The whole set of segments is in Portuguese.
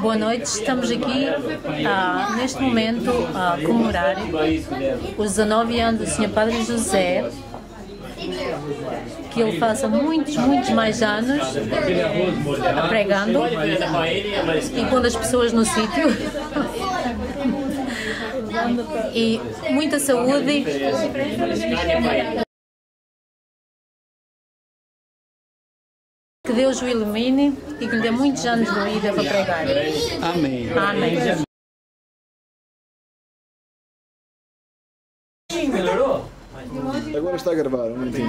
Boa noite, estamos aqui neste momento a comemorar os 19 anos do Sr. Padre José, que ele faça muitos mais anos pregando e pondo as pessoas no sítio. E muita saúde. Que Deus o ilumine e que lhe dê muitos anos de vida para pregar. Amém. Amém. Melhorou? Agora está a gravar, um minutinho.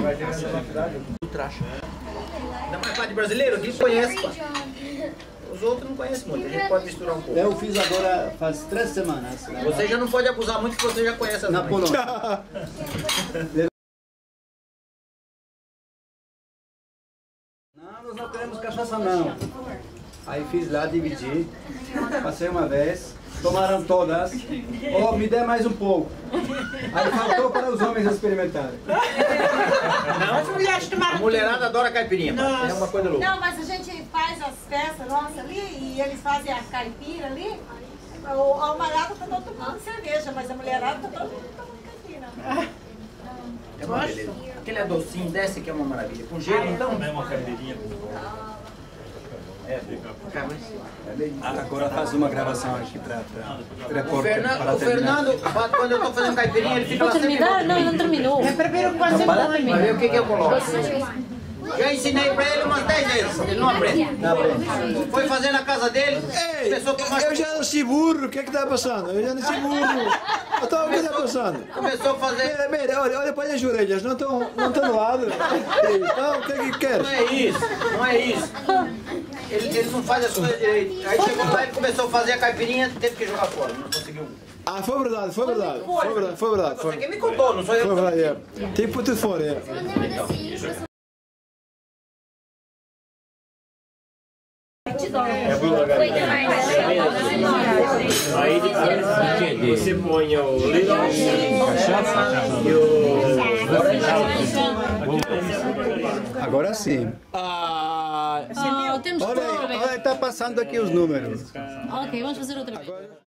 Ainda mais parte brasileiro, aqui conhece, pá. Os outros não conhecem muito, a gente pode misturar um pouco. Eu fiz agora faz 3 semanas. Você já não pode abusar muito, que você já conhece as Na mães. Polônia. Não, nós não queremos cachaça não. Aí fiz lá, dividi, passei uma vez, tomaram todas. Oh, me dê mais um pouco. Aí faltou para os homens experimentarem. As mulheres tomaram. A mulherada adora caipirinha, pá. É uma coisa louca. Não, mas a gente faz as festas nossas ali e eles fazem a caipira ali. A malhada tá todo tomando cerveja, mas a mulherada tá todo mundo tomando caipira. É uma beleza. Aquele docinho desse que é uma maravilha. Com gelo, então. Também uma caipirinha Agora faz uma gravação aqui para O Fernando, quando eu tô fazendo caipirinha, ele fica lá sempre. Não terminou. Eu prefiro que você Vai ver o que eu coloco. Já ensinei pra ele umas 10 vezes, ele não aprende. Não aprende. Foi fazer na casa dele, Ei, começou a tomar. eu já nasci burro, o que é que está passando? Eu já nasci burro. Então, o que está passando? Começou a fazer. Mira, olha para as orelhas, não estão no lado. Então, o que é que queres? Não é isso, não é isso. Ele não faz as coisas direito. Aí chegou lá e começou a fazer a caipirinha, teve que jogar fora, não conseguiu. Ah, foi verdade. Você que me contou, não sou eu. Foi verdade, é. Tipo tudo fora, é. Aí depois você põe o little e o... Agora sim. Temos que Olha, está passando aqui os números. Ok, vamos fazer outra vez.